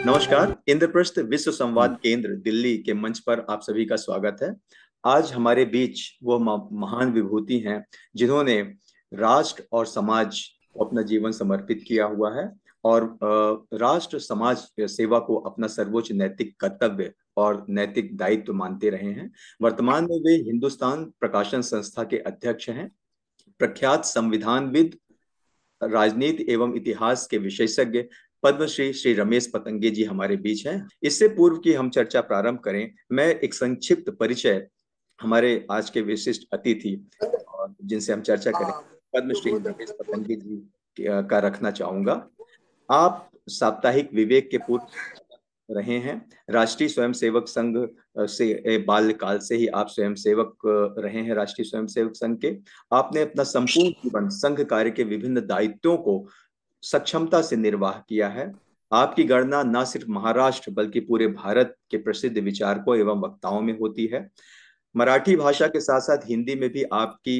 नमस्कार। इंद्रप्रस्थ विश्व संवाद केंद्र दिल्ली के मंच पर आप सभी का स्वागत है। आज हमारे बीच वो महान विभूति हैं जिन्होंने राष्ट्र और समाज को अपना जीवन समर्पित किया हुआ है और राष्ट्र समाज सेवा को अपना सर्वोच्च नैतिक कर्तव्य और नैतिक दायित्व मानते रहे हैं। वर्तमान में वे हिंदुस्तान प्रकाशन संस्था के अध्यक्ष हैं। प्रख्यात संविधानविद, राजनीति एवं इतिहास के विशेषज्ञ पद्मश्री श्री रमेश पतंगे जी हमारे बीच हैं। इससे पूर्व की हम चर्चा प्रारंभ करें, मैं एक संक्षिप्त परिचय हमारे आज के विशिष्ट अतिथि और जिनसे हम चर्चा करें पद्मश्री रमेश पतंगे जी का रखना चाहूंगा। आप साप्ताहिक विवेक के पूर्व रहे हैं। राष्ट्रीय स्वयंसेवक संघ से बाल्यकाल से ही आप स्वयंसेवक रहे हैं। राष्ट्रीय स्वयंसेवक संघ के आपने अपना संपूर्ण जीवन संघ कार्य के विभिन्न दायित्वों को सक्षमता से निर्वाह किया है। आपकी गणना न सिर्फ महाराष्ट्र बल्कि पूरे भारत के प्रसिद्ध विचारकों एवं वक्ताओं में होती है। मराठी भाषा के साथ साथ हिंदी में भी आपकी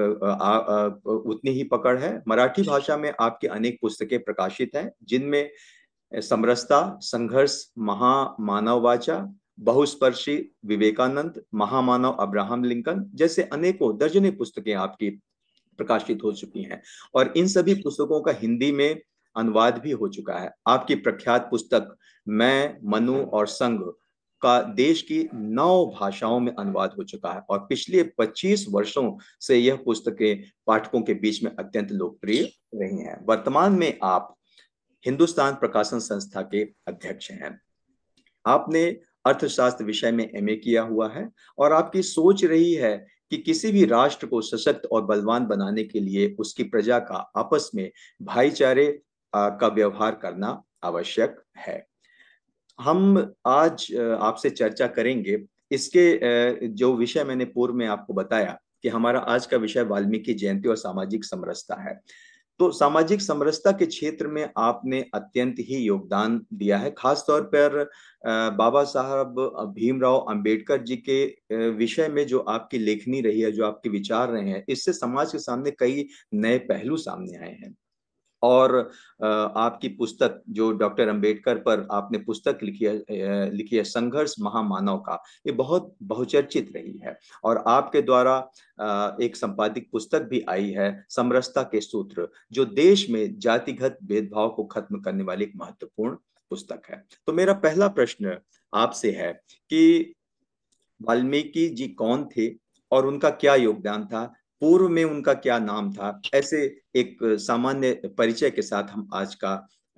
उतनी ही पकड़ है। मराठी भाषा में आपकी अनेक पुस्तकें प्रकाशित हैं, जिनमें समरसता, संघर्ष, महामानववाचा, बहुस्पर्शी विवेकानंद, महामानव अब्राहम लिंकन जैसे अनेकों दर्जनों पुस्तकें आपकी प्रकाशित हो चुकी हैं और इन सभी पुस्तकों का हिंदी में अनुवाद भी हो चुका है। आपकी प्रख्यात पुस्तक मैं, मनु और संघ का देश की 9 भाषाओं में अनुवाद हो चुका है और पिछले 25 वर्षों से यह पुस्तकें पाठकों के बीच में अत्यंत लोकप्रिय रही हैं। वर्तमान में आप हिंदुस्तान प्रकाशन संस्था के अध्यक्ष हैं। आपने अर्थशास्त्र विषय में एमए किया हुआ है और आपकी सोच रही है कि किसी भी राष्ट्र को सशक्त और बलवान बनाने के लिए उसकी प्रजा का आपस में भाईचारे का व्यवहार करना आवश्यक है। हम आज आपसे चर्चा करेंगे। इसके जो विषय मैंने पूर्व में आपको बताया कि हमारा आज का विषय वाल्मीकि जयंती और सामाजिक समरसता है। तो सामाजिक समरसता के क्षेत्र में आपने अत्यंत ही योगदान दिया है। खास तौर पर बाबा साहब भीमराव अंबेडकर जी के विषय में जो आपकी लेखनी रही है, जो आपके विचार रहे हैं, इससे समाज के सामने कई नए पहलू सामने आए हैं। और आपकी पुस्तक जो डॉक्टर अंबेडकर पर आपने पुस्तक लिखी है संघर्ष महामानव का, ये बहुत बहुचर्चित रही है और आपके द्वारा एक संपादित पुस्तक भी आई है समरसता के सूत्र, जो देश में जातिगत भेदभाव को खत्म करने वाली एक महत्वपूर्ण पुस्तक है। तो मेरा पहला प्रश्न आपसे है कि वाल्मीकि जी कौन थे और उनका क्या योगदान था, पूर्व में उनका क्या नाम था। ऐसे एक सामान्य परिचय के साथ हम आज का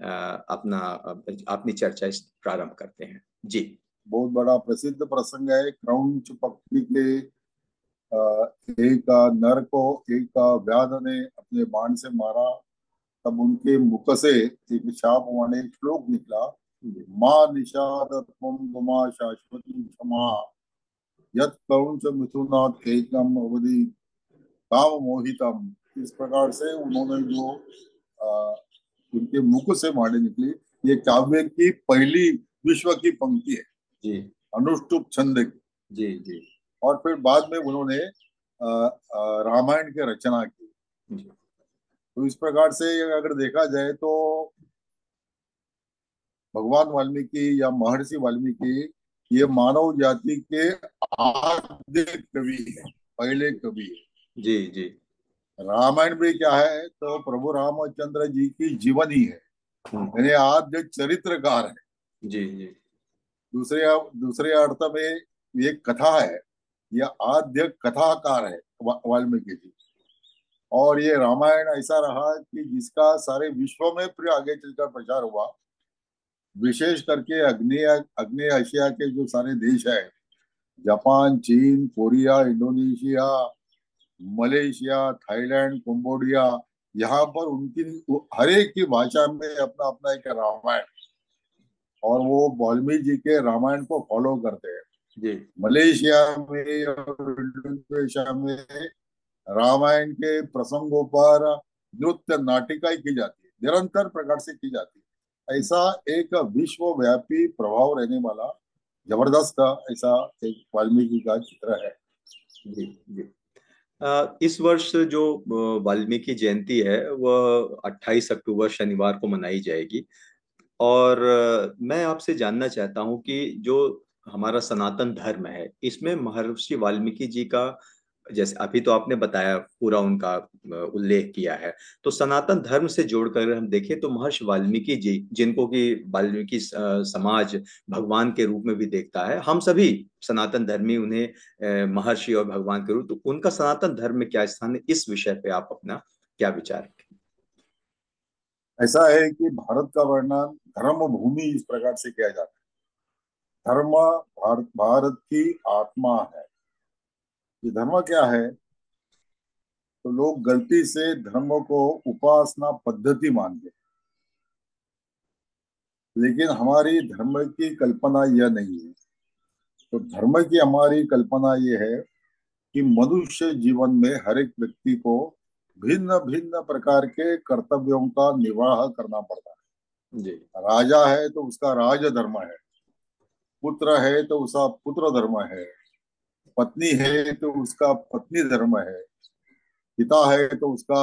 अपनी चर्चा प्रारंभ करते हैं। जी। बहुत बड़ा प्रसिद्ध प्रसंग है। क्रौंच पक्षी के एक नर को एक व्याध ने अपने बाण से मारा, तब उनके मुख से एक शाप वाले श्लोक निकला, माँ निषाद गुमा शाश्वती क्षमा यत क्रौंच मिथुनात् एकम अवधि काम मोहितम। इस प्रकार से उन्होंने जो उनके मुख से वाणी निकली, ये काव्य की पहली विश्व की पंक्ति है जी, अनुष्टुप छंद की। जी जी। और फिर बाद में उन्होंने रामायण की रचना की। तो इस प्रकार से अगर देखा जाए तो भगवान वाल्मीकि या महर्षि वाल्मीकि ये मानव जाति के आद्य कवि है, पहले कवि है। जी जी। रामायण में क्या है तो प्रभु रामचंद्र जी की जीवनी है, यानी आद्य चरित्रकार है। जी जी। दूसरे दूसरे अर्थ में ये कथा है, यह आद्य कथाकार है वाल्मीकि जी। और ये रामायण ऐसा रहा कि जिसका सारे विश्व में फिर आगे चलकर प्रचार हुआ। विशेष करके अग्नेय एशिया के जो सारे देश है, जापान, चीन, Korea, Indonesia, Malaysia, Thailand, Cambodia, यहाँ पर उनकी हर एक की भाषा में अपना अपना एक रामायण, और वो वाल्मीकि जी के रामायण को फॉलो करते हैं। जी। मलेशिया में और इंडोनेशिया में रामायण के प्रसंगों पर नृत्य नाटिकाएं की जाती है, निरंतर प्रकार से की जाती है। ऐसा एक विश्वव्यापी प्रभाव रहने वाला जबरदस्त ऐसा एक वाल्मीकि का चित्र है। जी जी। इस वर्ष जो वाल्मीकि जयंती है वह 28 अक्टूबर शनिवार को मनाई जाएगी। और मैं आपसे जानना चाहता हूँ कि जो हमारा सनातन धर्म है, इसमें महर्षि वाल्मीकि जी का, जैसे अभी तो आपने बताया, पूरा उनका उल्लेख किया है। तो सनातन धर्म से जोड़कर हम देखें तो महर्षि वाल्मीकि जी, जिनको कि वाल्मीकि समाज भगवान के रूप में भी देखता है, हम सभी सनातन धर्मी उन्हें महर्षि और भगवान के रूप, तो उनका सनातन धर्म में क्या स्थान है, इस विषय पे आप अपना क्या विचार रखें? ऐसा है कि भारत का वर्णन धर्म भूमि इस प्रकार से किया जाता है। धर्म भारत की आत्मा है। ये धर्म क्या है? तो लोग गलती से धर्म को उपासना पद्धति मानते हैं, लेकिन हमारी धर्म की कल्पना यह नहीं है। तो धर्म की हमारी कल्पना ये है कि मनुष्य जीवन में हर एक व्यक्ति को भिन्न भिन्न प्रकार के कर्तव्यों का निर्वाह करना पड़ता जी। है। राजा है तो उसका राज धर्म है, पुत्र है तो उसका पुत्र धर्म है, पत्नी है तो उसका पत्नी धर्म है, पिता है तो उसका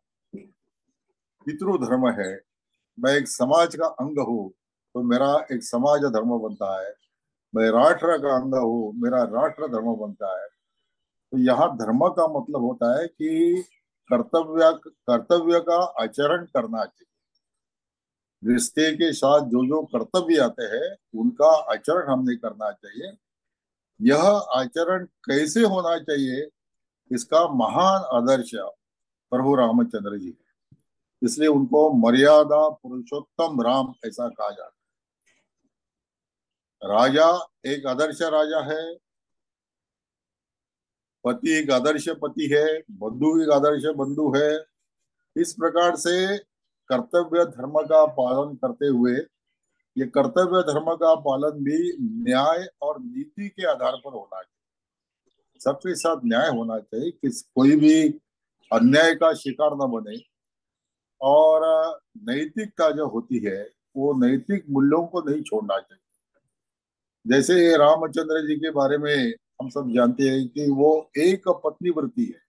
पितृधर्म है। मैं एक समाज का अंग हूँ तो मेरा एक समाज धर्म बनता है। मैं राष्ट्र का अंग हूँ, मेरा राष्ट्र धर्म बनता है। तो यहाँ धर्म का मतलब होता है कि कर्तव्य का आचरण करना चाहिए। रिश्ते के साथ जो जो कर्तव्य आते हैं उनका आचरण हमने करना चाहिए। यह आचरण कैसे होना चाहिए, इसका महान आदर्श प्रभु रामचंद्र जी है। इसलिए उनको मर्यादा पुरुषोत्तम राम ऐसा कहा जाता है। राजा एक आदर्श राजा है, पति एक आदर्श पति है, बंधु एक आदर्श बंधु है। इस प्रकार से कर्तव्य धर्म का पालन करते हुए, ये कर्तव्य धर्म का पालन भी न्याय और नीति के आधार पर होना चाहिए। सबके साथ न्याय होना चाहिए, किस कोई भी अन्याय का शिकार न बने। और नैतिकता जो होती है वो नैतिक मूल्यों को नहीं छोड़ना चाहिए। जैसे रामचंद्र जी के बारे में हम सब जानते हैं कि वो एक पत्नी व्रती है।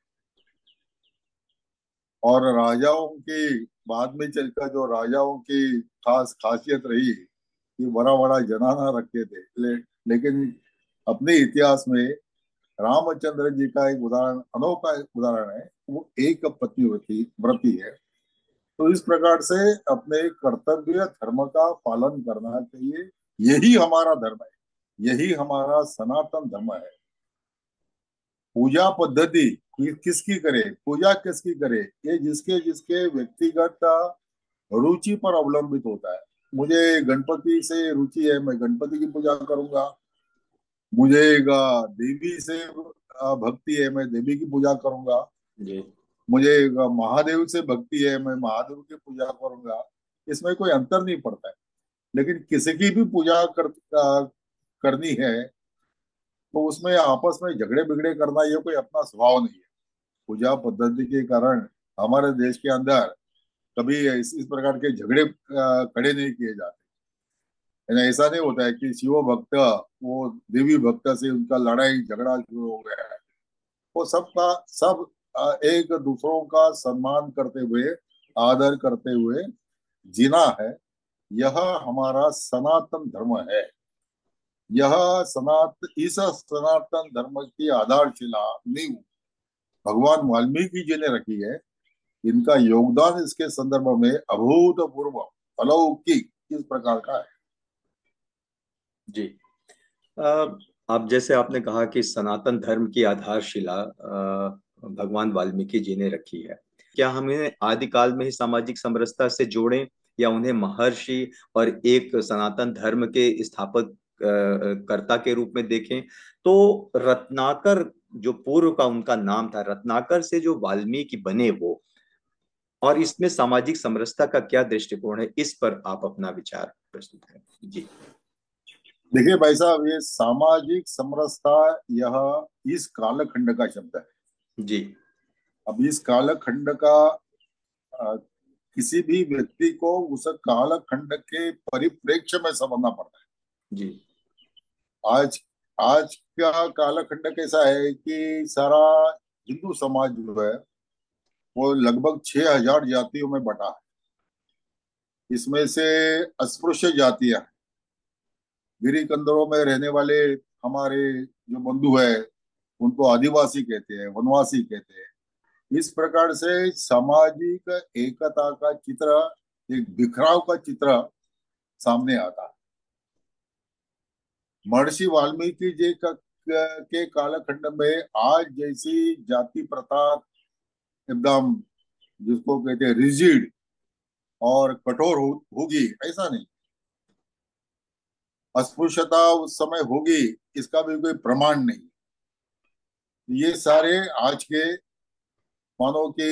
और राजाओं की बाद में चलकर जो राजाओं की खास खासियत रही कि बड़ा बड़ा जनाना रखे थे, लेकिन अपने इतिहास में रामचंद्र जी का एक उदाहरण, अनोखा एक उदाहरण है। वो एक पत्नी व्रती है। तो इस प्रकार से अपने कर्तव्य धर्म का पालन करना चाहिए। यही हमारा धर्म है, यही हमारा सनातन धर्म है। पूजा पद्धति किसकी करे, पूजा किसकी करे, ये जिसके जिसके व्यक्तिगत रुचि पर अवलंबित होता है। मुझे गणपति से रुचि है, मैं गणपति की पूजा करूंगा। मुझे देवी से भक्ति है, मैं देवी की पूजा करूंगा। जी। मुझे महादेव से भक्ति है, मैं महादेव की पूजा करूंगा। इसमें कोई अंतर नहीं पड़ता है। लेकिन किसी की भी पूजा करनी है तो उसमें आपस में झगड़े बिगड़े करना ये कोई अपना स्वभाव नहीं है। पूजा पद्धति के कारण हमारे देश के अंदर कभी इस प्रकार के झगड़े खड़े नहीं किए जाते। यानी ऐसा नहीं होता है कि शिव भक्त वो देवी भक्त से उनका लड़ाई झगड़ा शुरू हो गया है। वो सबका सब एक दूसरों का सम्मान करते हुए, आदर करते हुए जीना है। यह हमारा सनातन धर्म है। यह इस सनातन धर्म की आधारशिला नींव भगवान वाल्मीकि जी ने रखी है। इनका योगदान इसके संदर्भ में अभूतपूर्व अलौकिक इस प्रकार का है। जी। अ, अब जैसे आपने कहा कि सनातन धर्म की आधारशिला भगवान वाल्मीकि जी ने रखी है, क्या हम इन्हें आदिकाल में ही सामाजिक समरसता से जोड़ें, या उन्हें महर्षि और एक सनातन धर्म के स्थापक कर्ता के रूप में देखें? तो रत्नाकर, जो पूर्व का उनका नाम था, रत्नाकर से जो वाल्मीकि बने वो, और इसमें सामाजिक समरसता का क्या दृष्टिकोण है, इस पर आप अपना विचार प्रस्तुत करें। जी। देखिए भाई साहब, ये सामाजिक समरसता यह इस कालखंड का शब्द है। जी। अब इस कालखंड का किसी भी व्यक्ति को उस कालखंड के परिप्रेक्ष्य में समझना पड़ता जी। है। आज आज का कालखंड कैसा है कि सारा हिंदू समाज जो है वो लगभग 6,000 जातियों में बटा है। इसमें से अस्पृश्य जातियां, गिरी कंदरों में रहने वाले हमारे जो बंधु है, उनको आदिवासी कहते हैं, वनवासी कहते हैं। इस प्रकार से सामाजिक एकता का चित्र, एक बिखराव का चित्र सामने आता है। महर्षि वाल्मीकि जी के कालखंड में आज जैसी जाति प्रथा एकदम, जिसको कहते हैं रिजिड और कठोर होगी, ऐसा नहीं। अस्पृश्यता उस समय होगी, इसका भी कोई प्रमाण नहीं। ये सारे आज के, मानो कि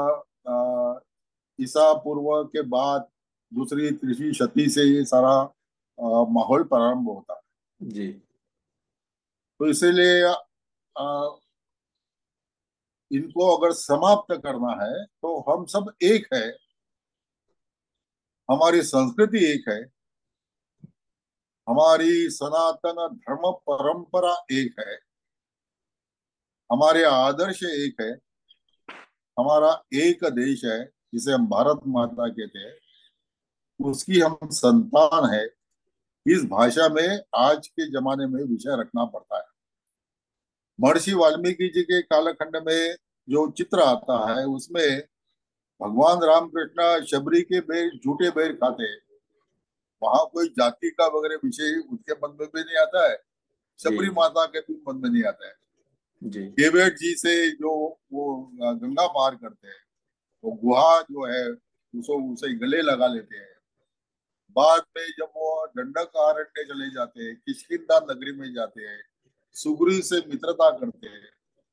ईसा पूर्व के बाद दूसरी तीसरी शती से ये सारा माहौल प्रारंभ होता है। जी। तो इसीलिए इनको अगर समाप्त करना है तो हम सब एक है, हमारी संस्कृति एक है, हमारी सनातन धर्म परंपरा एक है, हमारे आदर्श एक है, हमारा एक देश है जिसे हम भारत माता कहते हैं, उसकी हम संतान है। इस भाषा में आज के जमाने में विषय रखना पड़ता है। महर्षि वाल्मीकि जी के कालखंड में जो चित्र आता है, उसमें भगवान रामकृष्ण शबरी के बेर, झूठे बेर खाते हैं। वहां कोई जाति का वगैरह विषय उनके मन में भी नहीं आता है, जी। शबरी माता के भी मन में नहीं आता है। जी। केवट जी से जो वो गंगा पार करते हैं, वो गुहा जो है उसको उसे गले लगा लेते हैं। बाद में जब वो दंडक अरण्य चले जाते हैं, किष्किंधा नगरी में जाते हैं, सुग्रीव से मित्रता करते हैं,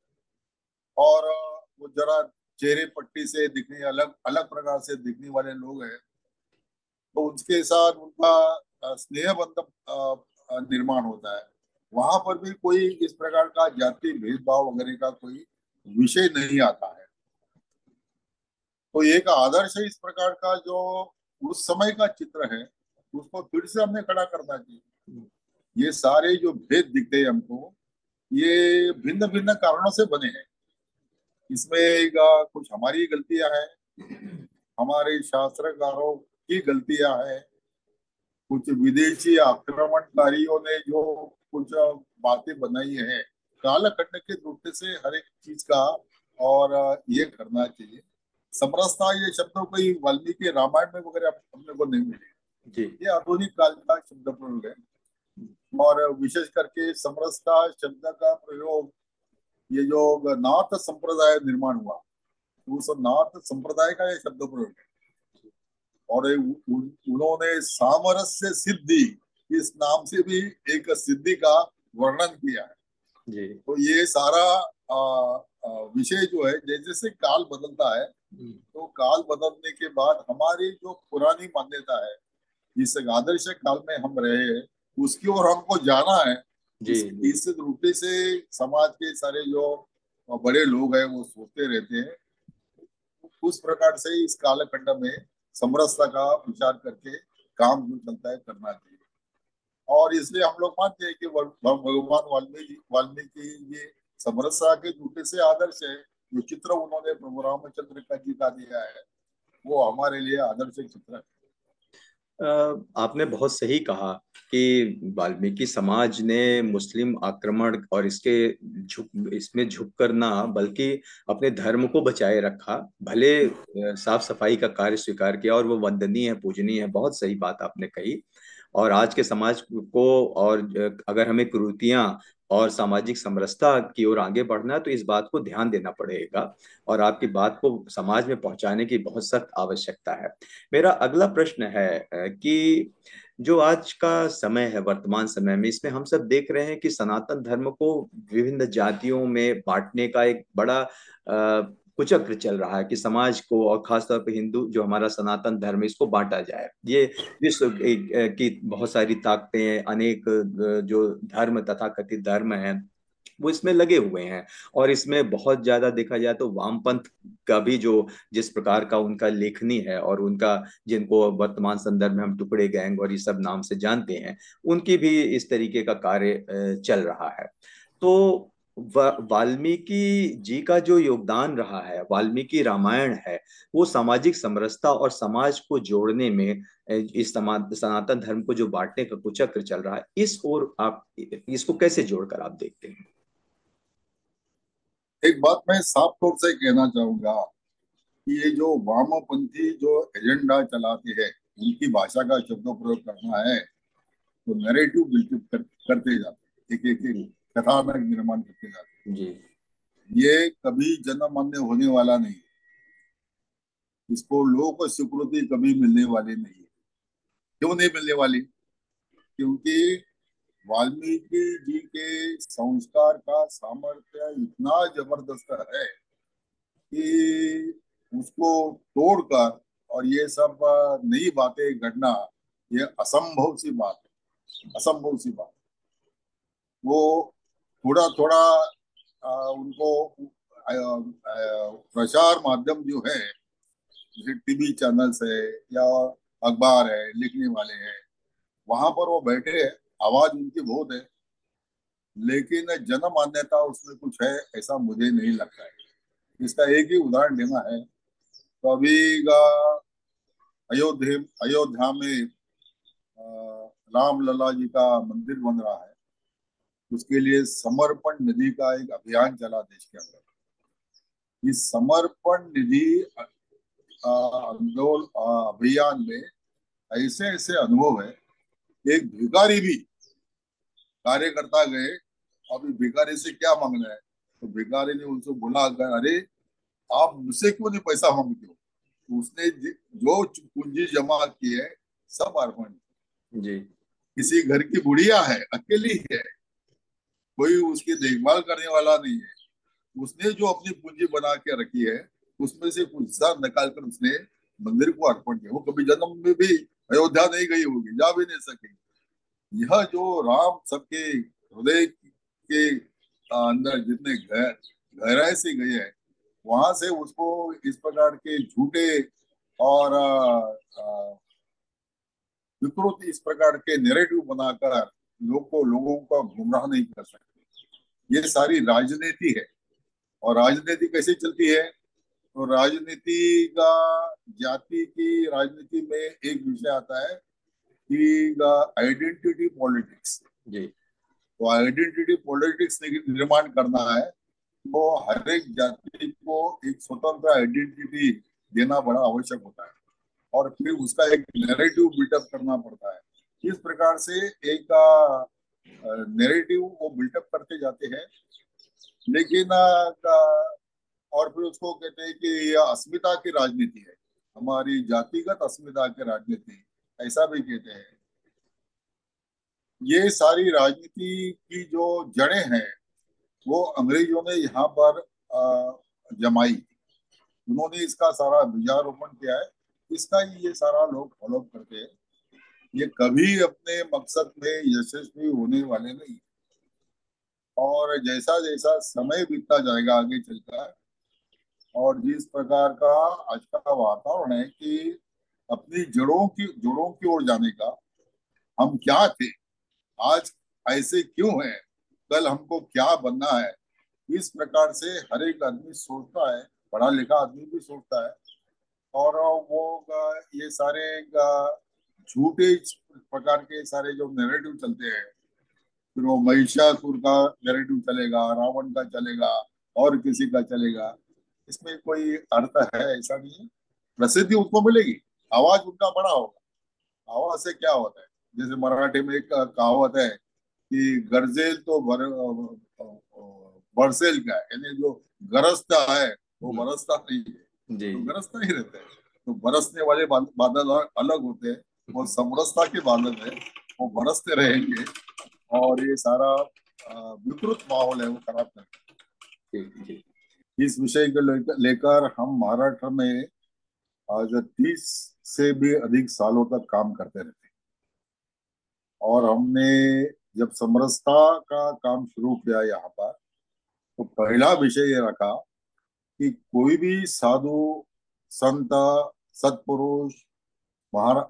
और वो जरा चेहरे पट्टी से दिखने अलग अलग प्रकार से दिखने वाले लोग हैं, तो उसके साथ उनका स्नेह बंध निर्माण होता है। वहां पर भी कोई इस प्रकार का जाति भेदभाव वगैरह का कोई विषय नहीं आता है। तो एक आदर्श इस प्रकार का जो उस समय का चित्र है, उसको फिर से हमने खड़ा करना चाहिए। ये सारे जो भेद दिखते हैं हमको, ये भिन्न भिन्न कारणों से बने हैं। इसमें कुछ हमारी गलतियां हैं, हमारे शास्त्रकारों की गलतियां हैं, कुछ विदेशी आक्रमणकारियों ने जो कुछ बातें बनाई है कालखंड के दृष्टि से हर एक चीज का, और ये करना चाहिए। समरसता ये शब्द कोई वाल्मीकि रामायण में वगैरह हमने को नहीं मिले, जी। ये आधुनिक काल का शब्द प्रयोग है। और विशेष करके समरसता शब्द का प्रयोग, ये जो नाथ संप्रदाय निर्माण हुआ, उस नाथ संप्रदाय का ये शब्द प्रयोग है। और उन्होंने सामरस्य सिद्धि इस नाम से भी एक सिद्धि का वर्णन किया है। जी। तो ये सारा विषय जो है, जैसे जैसे काल बदलता है, तो काल बदलने के बाद हमारी जो पुरानी मान्यता है, इस आदर्श काल में हम रहे हैं, उसकी ओर हमको जाना है। जी। इस दृष्टि से समाज के सारे जो बड़े लोग हैं वो सोचते रहते हैं। उस प्रकार से इस कालखंड में समरसता का विचार करके काम जो चलता है करना चाहिए। और इसलिए हम लोग मानते हैं कि भगवान वाल्मीकि वाल्मीकि ये समरसता के दूसरे से आदर्श है। जो चित्र उन्होंने प्रभु रामचंद्र का जी का दिया है, वो हमारे लिए आदर्श चित्र है। आपने बहुत सही कहा कि वाल्मीकि समाज ने मुस्लिम आक्रमण और इसमें झुक कर ना, बल्कि अपने धर्म को बचाए रखा, भले साफ सफाई का कार्य स्वीकार किया, और वो वंदनीय है, पूजनीय है। बहुत सही बात आपने कही। और आज के समाज को, और अगर हमें कुरीतियां और सामाजिक समरसता की ओर आगे बढ़ना है, तो इस बात को ध्यान देना पड़ेगा, और आपकी बात को समाज में पहुंचाने की बहुत सख्त आवश्यकता है। मेरा अगला प्रश्न है कि जो आज का समय है, वर्तमान समय में, इसमें हम सब देख रहे हैं कि सनातन धर्म को विभिन्न जातियों में बांटने का एक बड़ा कुचक्र चल रहा है कि समाज को, और खासतौर पर हिंदू जो हमारा सनातन धर्म है, इसको बांटा जाए। ये विश्व की बहुत सारी ताकतें, अनेक जो धर्म तथा कथित धर्म हैं, वो इसमें लगे हुए हैं। और इसमें बहुत ज्यादा देखा जाए तो वामपंथ का भी जो जिस प्रकार का उनका लेखनी है, और उनका, जिनको वर्तमान संदर्भ में हम टुकड़े गैंग और ये सब नाम से जानते हैं, उनकी भी इस तरीके का कार्य चल रहा है। तो वाल्मीकि जी का जो योगदान रहा है, वाल्मीकि रामायण है, वो सामाजिक समरसता और समाज को जोड़ने में, इस सनातन धर्म को जो बांटने का कुचक्र चल रहा है, इस ओर आप इसको कैसे जोड़कर आप देखते हैं? एक बात मैं साफ तौर से कहना चाहूंगा कि ये जो वामपंथी जो एजेंडा चलाते हैं, उनकी भाषा का शब्द प्रयोग करना है तो नैरेटिव बिल्कुल करते जाते हैं, एक एक एक जी। कथानक निर्माण करते जाते जी। हैं। ये कभी जनमान्य होने वाला नहीं है। इसको लोक स्वीकृति कभी मिलने वाली नहीं है। क्यों नहीं मिलने वाली? क्योंकि वाल्मीकि जी के संस्कार का सामर्थ्य इतना जबरदस्त है कि उसको तोड़कर और ये सब नई बातें गढ़ना, ये असंभव सी बात है, असंभव सी बात। वो थोड़ा थोड़ा उनको प्रचार माध्यम जो है, जैसे टीवी चैनल्स है या अखबार है, लिखने वाले हैं, वहां पर वो बैठे हैं, आवाज उनकी बहुत है, लेकिन जन मान्यता उसमें कुछ है ऐसा मुझे नहीं लगता है। इसका एक ही उदाहरण लेना है तो अभी का अयोध्या अयोध्या में अ, राम लला जी का मंदिर बन रहा है। उसके लिए समर्पण निधि का एक अभियान चला देश के अंदर। इस समर्पण निधि आंदोलन अभियान में ऐसे ऐसे अनुभव है। एक भिखारी भी, कार्यकर्ता गए, अभी भिखारी से क्या मांगना है, तो भिखारी ने उनसे बोला, अगर अरे आप मुझसे क्यों नहीं पैसा मांगते हो? तो उसने जो पूंजी जमा की है सब अर्पण। जी। किसी घर की बुढ़िया है, अकेली है, कोई उसकी देखभाल करने वाला नहीं है, उसने जो अपनी पूंजी बना के रखी है उसमें से कुछ हिस्सा निकाल कर उसने मंदिर को अर्पण किया। वो कभी जन्म में भी अयोध्या नहीं गई होगी, जा भी नहीं सकेगी। यह जो राम सबके हृदय के अंदर जितने गहराई से गए हैं, वहां से उसको इस प्रकार के झूठे और विकृत इस प्रकार के नैरेटिव बनाकर लोगों को गुमराह नहीं कर सकते। ये सारी राजनीति है। और राजनीति कैसे चलती है? तो राजनीति का, जाति की राजनीति में एक विषय आता है कि आइडेंटिटी पॉलिटिक्स। जी। तो आइडेंटिटी पॉलिटिक्स निर्माण करना है तो हर एक जाति को एक स्वतंत्र आइडेंटिटी देना बड़ा आवश्यक होता है, और फिर उसका एक नैरेटिव बिल्टअप करना पड़ता है। इस प्रकार से एक नैरेटिव वो बिल्टअप करते जाते हैं। लेकिन और फिर उसको कहते हैं कि यह अस्मिता की राजनीति है, हमारी जातिगत अस्मिता की राजनीति, ऐसा भी कहते हैं। ये सारी राजनीति की जो जड़ें हैं वो अंग्रेजों ने यहाँ पर जमाई। उन्होंने इसका सारा बीजारोपण किया है। इसका ही ये सारा लोग फॉलो करते हैं। ये कभी अपने मकसद में यशस्वी होने वाले नहीं। और जैसा जैसा समय बीतता जाएगा आगे चलकर, और जिस प्रकार का आज का वातावरण है कि अपनी जड़ों की ओर जाने का, हम क्या थे, आज ऐसे क्यों हैं, कल हमको क्या बनना है, इस प्रकार से हर एक आदमी सोचता है, पढ़ा लिखा आदमी भी सोचता है। और वो ये सारे झूठे इस प्रकार के सारे जो नैरेटिव चलते हैं, फिर वो महिषासुर का नैरेटिव चलेगा, रावण का चलेगा, और किसी का चलेगा, इसमें कोई अर्थ है ऐसा नहीं है। प्रसिद्धि उनको मिलेगी, आवाज उनका बड़ा होगा। आवाज से क्या होता है? जैसे मराठी में एक कहावत है कि गरजेल तो बरसेल का है, यानी जो गरजता है वो जी। बरसता नहीं है, जी। तो गरजता ही रहता है। तो बरसने वाले बादल अलग होते हैं, वो समरसता के बादल है, वो बरसते रहेंगे। और ये सारा विकृत माहौल है वो खराब करते जी। जी। हैं। इस विषय को लेकर हम महाराष्ट्र में आज 30 से भी अधिक सालों तक काम करते रहते हैं। और हमने जब समरसता का काम शुरू किया यहाँ पर, तो पहला विषय ये रखा कि कोई भी साधु, संत, सत्पुरुष,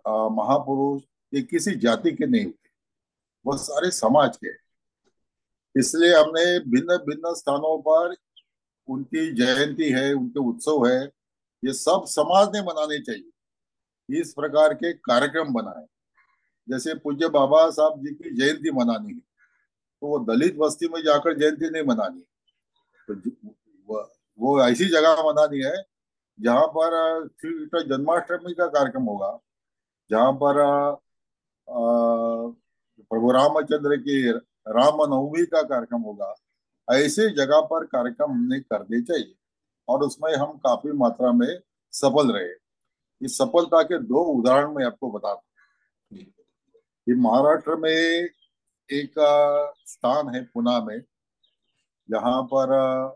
महापुरुष ये किसी जाति के नहीं होते, वो सारे समाज के हैं। इसलिए हमने भिन्न भिन्न स्थानों पर उनकी जयंती है, उनके उत्सव है, ये सब समाज ने मनाने चाहिए। इस प्रकार के कार्यक्रम बनाए। जैसे पूज्य बाबा साहब जी की जयंती मनानी है, तो वो दलित बस्ती में जाकर जयंती नहीं मनानी, तो वो ऐसी जगह मनानी है जहाँ पर श्री कृष्ण जन्माष्टमी का कार्यक्रम होगा, जहाँ पर प्रभु रामचंद्र की रामनवमी का कार्यक्रम होगा। ऐसे जगह पर कार्यक्रम हमने करने चाहिए, और उसमें हम काफी मात्रा में सफल रहे। इस सफलता के दो उदाहरण मैं आपको बताता हूँ। ये महाराष्ट्र में एक स्थान है पुणे में, जहाँ पर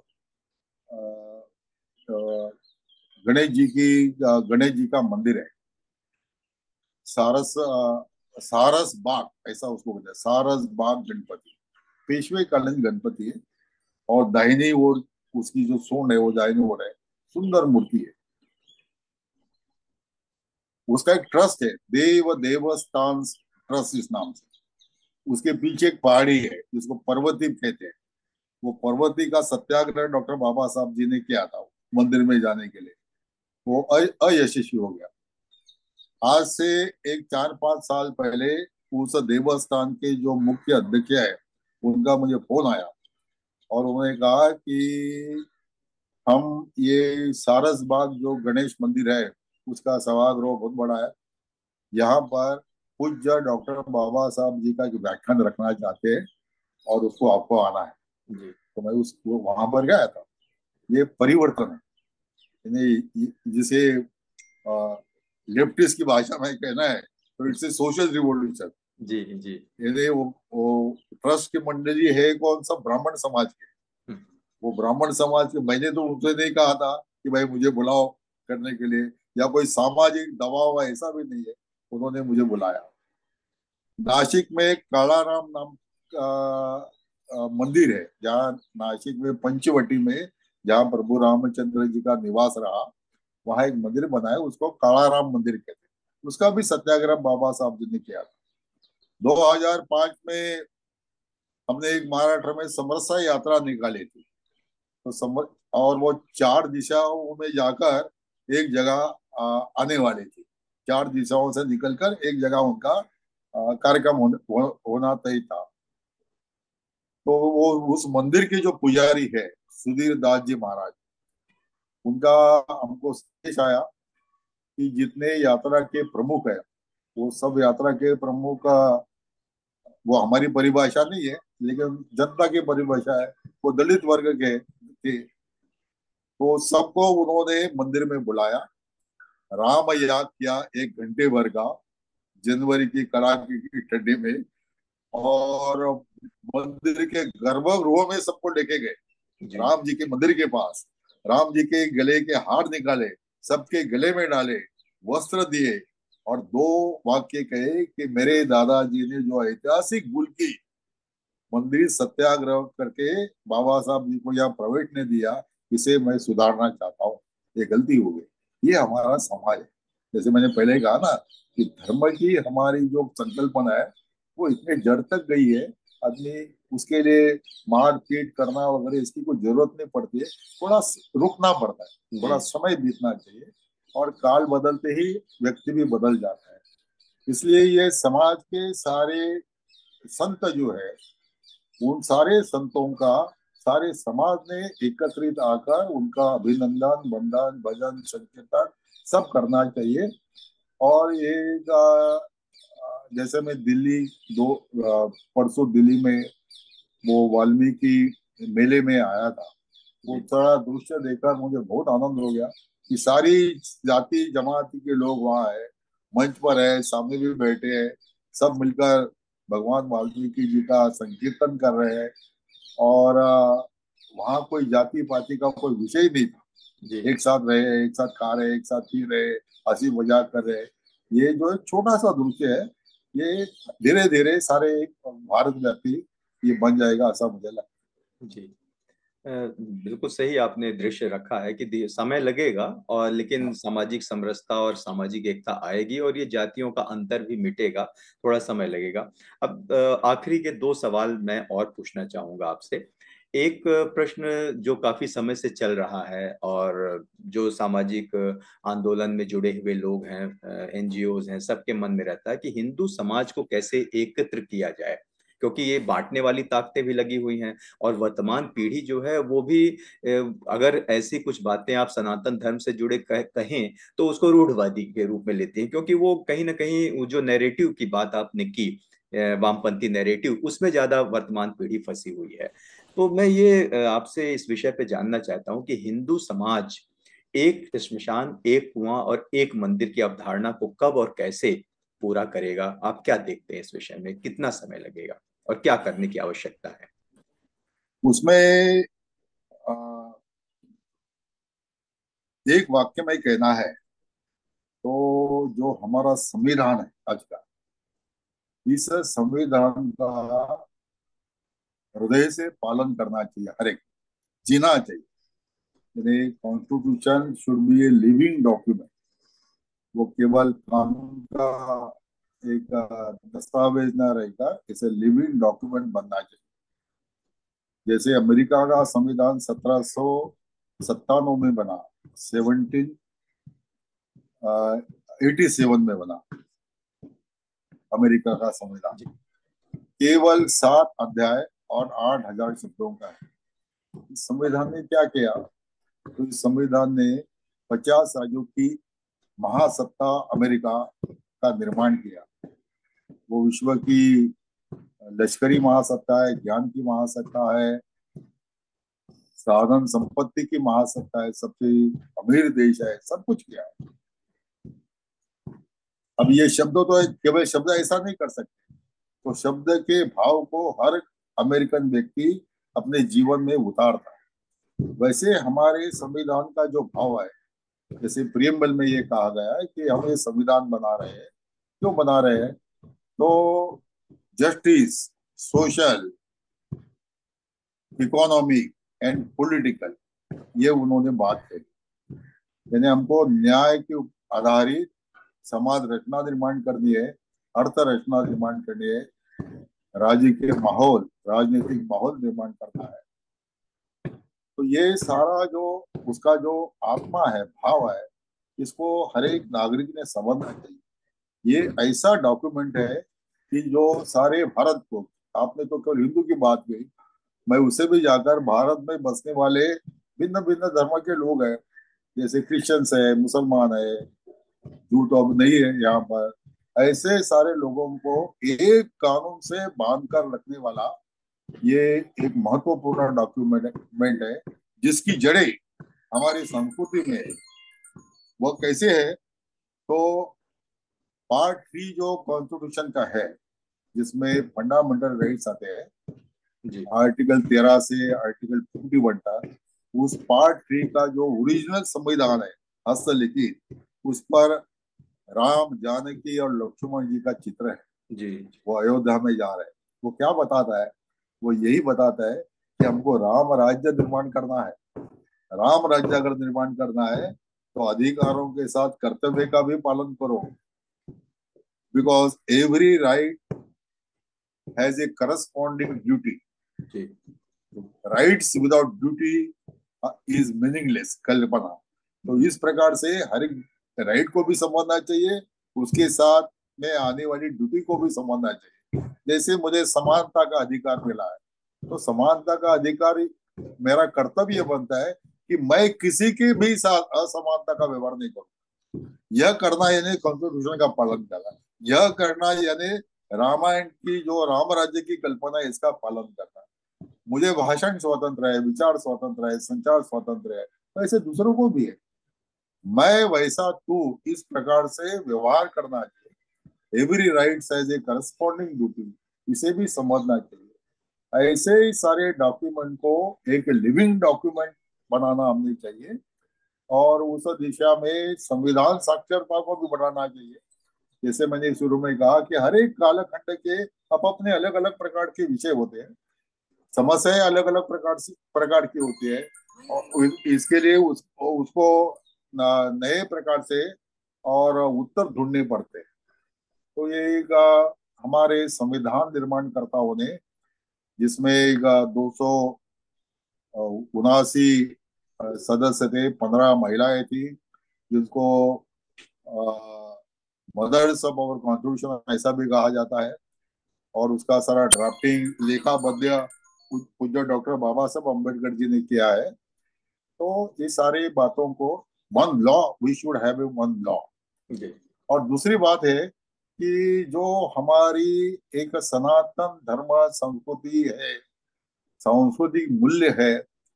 गणेश जी का मंदिर है। सारस सारस बाग ऐसा उसको बोलते हैं, सारस बाग गणपति, पेशवे कालीन गणपति है। और दाहिनी ओर उसकी जो सूंड है वो दाहिनी ओर है, सुंदर मूर्ति है। उसका एक ट्रस्ट है, देव देवस्थान ट्रस्ट इस नाम से। उसके पीछे एक पहाड़ी है जिसको पर्वती कहते हैं। वो पर्वती का सत्याग्रह डॉक्टर बाबा साहब जी ने किया था मंदिर में जाने के लिए, वो अयशस्वी हो गया। आज से एक 4-5 साल पहले उस देवस्थान के जो मुख्य अध्यक्ष है, उनका मुझे फोन आया और उन्होंने कहा कि हम ये सारसबाग जो गणेश मंदिर है उसका सभागृह बहुत बड़ा है, यहाँ पर पूज्य डॉक्टर बाबा साहब जी का एक व्याख्यान रखना चाहते हैं और उसको आपको आना है। जी, तो मैं उस वहां पर गया था। ये परिवर्तन है, जिसे लेफ्टिस्ट की भाषा में कहना है तो इट्स ए सोशल रिवॉल्यूशन। जी जी। ये वो ट्रस्ट की मंडली है कौन सा, ब्राह्मण समाज के। वो ब्राह्मण समाज के, मैंने तो उनसे नहीं कहा था कि भाई मुझे बुलाओ करने के लिए, या कोई सामाजिक दबाव ऐसा भी नहीं है, उन्होंने मुझे बुलाया। नासिक में कालाराम नाम का मंदिर है, जहाँ नासिक में पंचवटी में जहाँ प्रभु रामचंद्र जी का निवास रहा, वहां एक मंदिर बना है, उसको कालाराम मंदिर कहते हैं। उसका भी सत्याग्रह बाबा साहब जी ने किया था। 2005 में हमने एक महाराष्ट्र में समरसा यात्रा निकाली थी। तो और वो 4 दिशाओं में जाकर एक जगह आने वाली थी। 4 दिशाओं से निकलकर एक जगह उनका कार्यक्रम होना तय था। तो वो उस मंदिर के जो पुजारी है सुधीर दास जी महाराज, उनका हमको संदेश आया कि जितने यात्रा के प्रमुख है, वो सब यात्रा के प्रमुख, वो हमारी परिभाषा नहीं है लेकिन जनता की परिभाषा है, वो दलित वर्ग के थे। तो सबको उन्होंने मंदिर में बुलाया, राम याग किया 1 घंटे भर का, जनवरी की कड़ाके की ठंडी में। और मंदिर के गर्भगृह में सबको लेके गए, राम जी के मंदिर के पास। राम जी के गले के हार निकाले, सबके गले में डाले, वस्त्र दिए, और 2 वाक्य कहे कि मेरे दादाजी ने जो ऐतिहासिक भूल की, मंदिर सत्याग्रह करके बाबा साहब जी को यहाँ प्रवेश ने दिया, इसे मैं सुधारना चाहता हूँ, ये गलती हो गई। ये हमारा समाज है। जैसे मैंने पहले कहा ना कि धर्म की हमारी जो संकल्पना है वो इतने जड़ तक गई है, आदमी उसके लिए मार पीट करना वगैरह इसकी कोई जरूरत नहीं पड़ती है। थोड़ा रुकना पड़ता है, थोड़ा समय बीतना चाहिए, और काल बदलते ही व्यक्ति भी बदल जाता है। इसलिए ये समाज के सारे संत जो है, उन सारे संतों का सारे समाज ने एकत्रित आकर उनका अभिनंदन, वंदन, भजन, संकीर्तन सब करना चाहिए। और ये जैसे मैं दिल्ली परसों दिल्ली में वो वाल्मीकि मेले में आया था, वो सारा दृश्य देखकर मुझे बहुत आनंद हो गया कि सारी जाति जमाती के लोग वहाँ है, मंच पर है, सामने भी बैठे हैं, सब मिलकर भगवान वाल्मीकि जी का संकीर्तन कर रहे हैं। और वहाँ कोई जाति पाति का कोई विषय नहीं था। एक साथ रहे, एक साथ खा रहे, एक साथ पी रहे, हंसी मजाक कर रहे। ये जो एक छोटा सा दृश्य है, ये धीरे धीरे सारे भारत व्यापी ये बन जाएगा, ऐसा मुझे लगता है। जी, बिल्कुल सही आपने दृश्य रखा है कि समय लगेगा, और लेकिन सामाजिक समरसता और सामाजिक एकता आएगी और ये जातियों का अंतर भी मिटेगा। थोड़ा समय लगेगा। अब आखिरी के दो सवाल मैं और पूछना चाहूंगा आपसे। एक प्रश्न जो काफी समय से चल रहा है, और जो सामाजिक आंदोलन में जुड़े हुए लोग हैं, एनजीओज हैं, सबके मन में रहता है कि हिंदू समाज को कैसे एकत्र किया जाए, क्योंकि ये बांटने वाली ताकतें भी लगी हुई हैं। और वर्तमान पीढ़ी जो है वो भी अगर ऐसी कुछ बातें आप सनातन धर्म से जुड़े कहें तो उसको रूढ़वादी के रूप में लेते हैं, क्योंकि वो कहीं ना कहीं वो जो नैरेटिव की बात आपने की, वामपंथी नैरेटिव, उसमें ज्यादा वर्तमान पीढ़ी फंसी हुई है। तो मैं ये आपसे इस विषय पे जानना चाहता हूँ कि हिंदू समाज एक श्मशान, एक कुआं और एक मंदिर की अवधारणा को कब और कैसे पूरा करेगा? आप क्या देखते हैं इस विषय में, कितना समय लगेगा और क्या करने की आवश्यकता है? उसमें अ, एक वाक्य में कहना है तो जो हमारा संविधान है आज का, इस संविधान का हृदय से पालन करना चाहिए, हर एक जीना चाहिए। यानी constitution should be a living document. वो केवल कानून का एक दस्तावेज ना रहेगा, इसे लिविंग डॉक्यूमेंट बनना चाहिए। जैसे अमेरिका का संविधान 1797 में बना, 1787 में बना अमेरिका का संविधान। जी। केवल 7 अध्याय और 8,000 शब्दों का है। इस संविधान ने क्या किया? तो इस संविधान ने 50 राज्यों की महासत्ता अमेरिका का निर्माण किया। वो विश्व की लश्करी महासत्ता है, ज्ञान की महासत्ता है, साधन संपत्ति की महासत्ता है, सबसे अमीर देश है, सब कुछ किया है। अब ये शब्द तो केवल शब्द ऐसा नहीं कर सकते, तो शब्द के भाव को हर अमेरिकन व्यक्ति अपने जीवन में उतारता है। वैसे हमारे संविधान का जो भाव है, जैसे प्रियम्बल में ये कहा गया है कि हम ये संविधान बना रहे हैं, क्यों बना रहे हैं? तो justice, social, economic and political, ये उन्होंने बात कही। यानी हमको न्याय के आधारित समाज रचना निर्माण करनी है, अर्थ रचना निर्माण करनी है, राज्य के माहौल, राजनीतिक माहौल निर्माण करना है। तो ये सारा जो उसका जो आत्मा है, भाव है, इसको हर एक नागरिक ने समझना चाहिए। ये ऐसा डॉक्यूमेंट है कि जो सारे भारत को, आपने तो केवल हिंदू की बात कही, मैं उसे भी जाकर भारत में बसने वाले भिन्न भिन्न धर्म के लोग हैं, जैसे क्रिश्चियंस है, मुसलमान है, जूट तो अब नहीं है यहाँ पर, ऐसे सारे लोगों को एक कानून से बांध कर रखने वाला ये एक महत्वपूर्ण डॉक्यूमेंट है, जिसकी जड़ें हमारी संस्कृति में है। वो कैसे है? तो पार्ट 3 जो कॉन्स्टिट्यूशन का है, जिसमें फंडामेंटल राइट्स आते हैं, जी। आर्टिकल 13 से आर्टिकल 21 तक, उस पार्ट 3 का जो ओरिजिनल संविधान है हस्तलिखित, उस पर राम, जानकी और लक्ष्मण जी का चित्र है। जी। वो अयोध्या में जा रहे हैं। वो क्या बताता है? वो यही बताता है कि हमको राम राज्य निर्माण करना है। राम राज्य अगर निर्माण करना है तो अधिकारों के साथ कर्तव्य का भी पालन करो, because every right has a corresponding duty. जी। Rights without duty is meaningless, कल्पना। तो इस प्रकार से हर एक राइट को भी समझना चाहिए, उसके साथ में आने वाली ड्यूटी को भी समझना चाहिए। जैसे मुझे समानता का अधिकार मिला है, तो समानता का अधिकार मेरा कर्तव्य बनता है कि मैं किसी के भी साथ असमानता का व्यवहार नहीं करूं। यह करना यानी कॉन्स्टिट्यूशन का पालन करना, यह करना यानी रामायण की जो राम राज्य की कल्पना है, इसका पालन करना। मुझे भाषण स्वतंत्र है, विचार स्वतंत्र है, संचार स्वतंत्र है, वैसे दूसरों को भी है। मैं वैसा तू, इस प्रकार से व्यवहार करना चाहिए। Every rights has a corresponding duty, इसे भी समझना चाहिए। ऐसे ही सारे डॉक्यूमेंट को एक लिविंग डॉक्यूमेंट बनाना हमने चाहिए, और उस दिशा में संविधान साक्षरता को भी बढ़ाना चाहिए। जैसे मैंने शुरू में कहा कि हर एक कालखंड के अब अपने अलग अलग प्रकार के विषय होते हैं, समस्याएं अलग अलग प्रकार की होती है, और इसके लिए उसको नए प्रकार से और उत्तर ढूंढने पड़ते हैं। तो ये एक हमारे संविधान निर्माणकर्ताओं ने, जिसमें एक 279 सदस्य थे, 15 महिलाएं थी, जिनको मदर्स ऑफ आवर कॉन्स्टिट्यूशन ऐसा भी कहा जाता है, और उसका सारा ड्राफ्टिंग लेखाबद्ध पूज्य डॉक्टर बाबा साहब अम्बेडकर जी ने किया है। तो ये सारी बातों को, one law, we should have a one law. और दूसरी बात है कि जो हमारी एक सनातन धर्म संस्कृति है, सांस्कृतिक मूल्य है,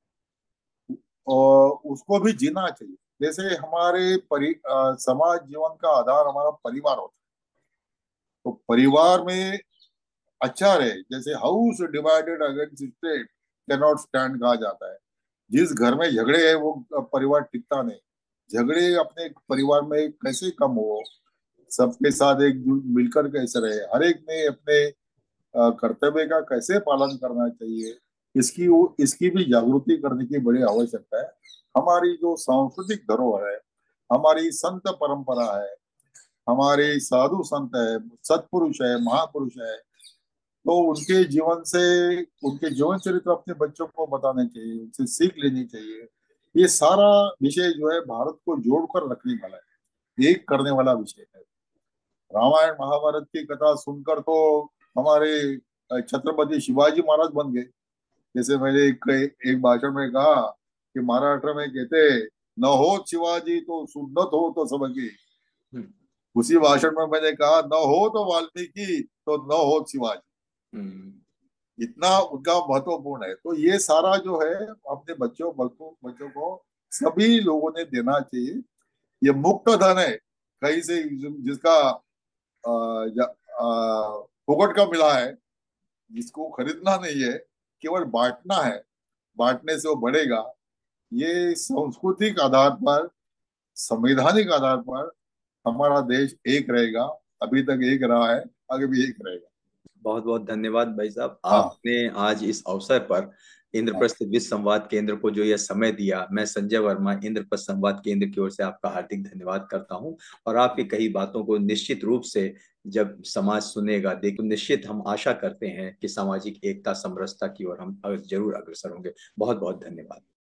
और उसको भी जीना चाहिए। जैसे हमारे समाज जीवन का आधार हमारा परिवार होता है, तो परिवार में अच्छा रहे, जैसे house divided against state can not stand कहा जाता है। जिस घर में झगड़े है वो परिवार टिकता नहीं। झगड़े अपने परिवार में कैसे कम हो, सबके साथ एक मिलकर कैसे रहे, हर एक ने अपने कर्तव्य का कैसे पालन करना चाहिए, इसकी भी जागृति करने की बड़ी आवश्यकता है। हमारी जो सांस्कृतिक धरोहर है, हमारी संत परंपरा है, हमारे साधु संत है, सत्पुरुष है, महापुरुष है, तो उनके जीवन चरित्र अपने बच्चों को बताने चाहिए, उनसे सीख लेनी चाहिए। ये सारा विषय जो है भारत को जोड़कर रखने वाला है, एक करने वाला विषय है। रामायण महाभारत की कथा सुनकर तो हमारे छत्रपति शिवाजी महाराज बन गए। जैसे मैंने एक भाषण में कहा कि महाराष्ट्र में कहते, न हो शिवाजी तो सुन्नत हो तो सबकी। उसी भाषण में मैंने कहा, न हो तो वाल्मीकि तो न हो शिवाजी। इतना उनका महत्वपूर्ण है। तो ये सारा जो है अपने बच्चों को सभी लोगों ने देना चाहिए। ये मुक्त धन है, कहीं से जिसका फुकट का मिला है, जिसको खरीदना नहीं है, केवल बांटना है, बांटने से वो बढ़ेगा। ये सांस्कृतिक आधार पर, संवैधानिक आधार पर हमारा देश एक रहेगा। अभी तक एक रहा है, आगे भी एक रहेगा। बहुत बहुत धन्यवाद भाई साहब, हाँ आपने आज इस अवसर पर हाँ इंद्रप्रस्थ विश्व संवाद केंद्र को जो यह समय दिया। मैं संजय वर्मा इंद्रप्रस्थ संवाद केंद्र की ओर से आपका हार्दिक धन्यवाद करता हूं। और आपकी कई बातों को निश्चित रूप से जब समाज सुनेगा, देख, तो निश्चित हम आशा करते हैं कि सामाजिक एकता समरसता की ओर हम जरूर अग्रसर होंगे। बहुत बहुत धन्यवाद।